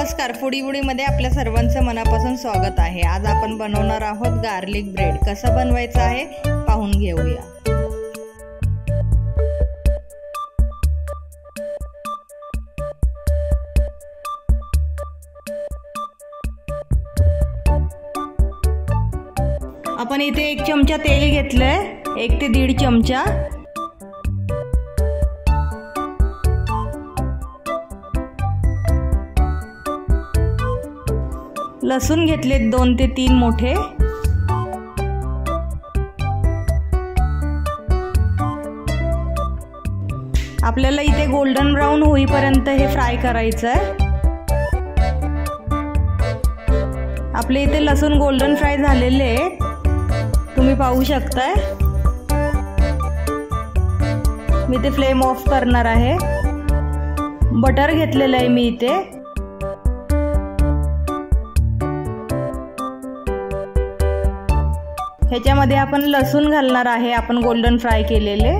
नमस्कार, फूडी बुडीमध्ये आपल्या सर्वांचं मनापासून स्वागत आहे। आज आपण बनवणार आहोत गार्लिक ब्रेड। कसं बनवायचं आहे पाहून घेऊया। आपण इथे 1 चमचा तेल घेतलंय, 1 ते 1.5 चमचा। लसूण घेतले 2 ते 3 मोठे। आपल्याला इथे गोल्डन ब्राउन होईपर्यंत हे फ्राय करायचं आहे। आपले इथे लसूण गोल्डन फ्राय झालेले आहे, तुम्ही पाहू शकताय। मी ते फ्लेम ऑफ करणार आहे। बटर घेतलेलं आहे मी इथे। ह्याच्यामध्ये आपण लसूण घालणार आहे, आपण गोल्डन फ्राय केलेले।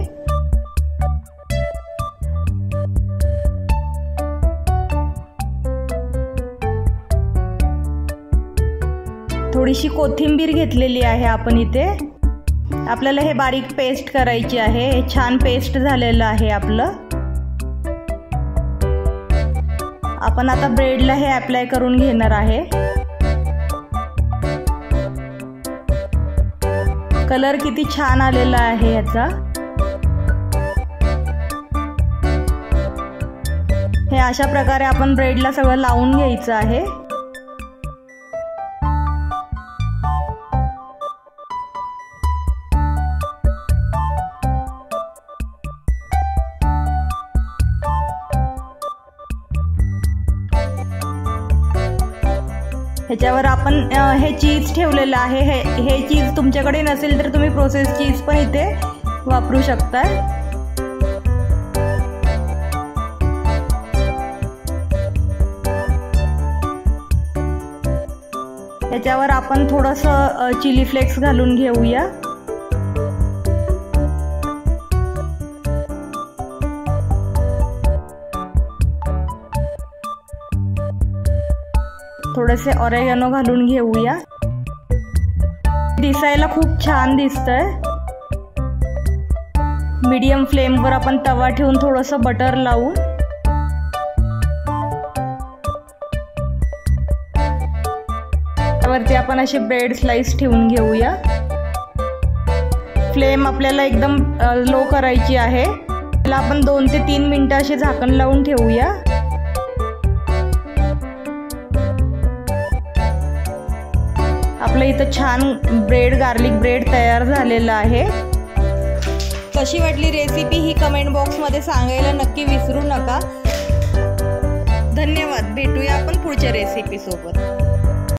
थोडीशी कोथिंबीर घेतलेली आहे आपण इथे। आपल्याला हे बारीक पेस्ट करायची आहे। हे छान पेस्ट झालेलं आहे आपलं। आपण आता ब्रेडला हे अप्लाय करून घेणार आहे। कलर किती छान आलेला आहे याचा। हे अशा प्रकारे आपण ब्रेडला सगळं लावून घ्यायचं आहे। ह्याच्यावर आपण हे चीज ठेवलेलं आहे। हे चीज तुमच्याकडे नसेल तर तुम्ही प्रोसेस चीज पण इथे वापरू शकता। ह्याच्यावर आपण थोडंसं चिली फ्लेक्स घालून घेऊया। थोडेसे ऑरेगॅनो घालून घेऊया। दिसायला खूप छान दिसतंय। मीडियम फ्लेमवर आपण तवा ठेवून थोडंसं बटर लावून त्यावरती आपण असे ब्रेड स्लाइस ठेवून घेऊया। फ्लेम आपल्याला एकदम लो करायची आहे। त्याला आपण 2 ते 3 मिनिटं असे झाकण लावून ठेवूया। आपलं इथं छान गार्लिक ब्रेड तयार झालेला आहे। कशी वाटली रेसिपी ही कमेंट बॉक्समध्ये सांगायला नक्की विसरू नका। धन्यवाद। भेटूया आपण पुढच्या रेसिपी सोबत।